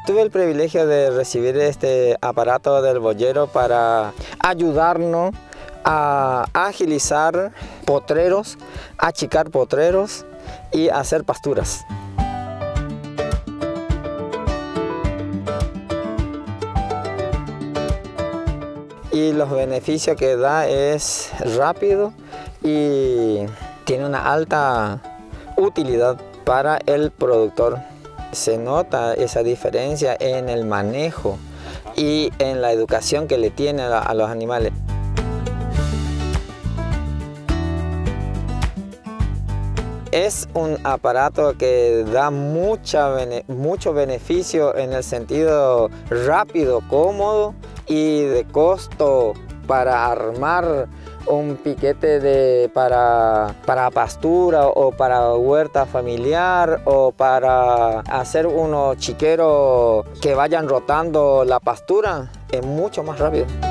Tuve el privilegio de recibir este aparato del boyero para ayudarnos a agilizar potreros, achicar potreros y hacer pasturas. Y los beneficios que da es rápido y tiene una alta utilidad para el productor. Se nota esa diferencia en el manejo y en la educación que le tiene a los animales. Es un aparato que da mucho beneficio en el sentido rápido, cómodo y de costo para armar un piquete para pastura o para huerta familiar o para hacer unos chiqueros que vayan rotando la pastura. Es mucho más rápido.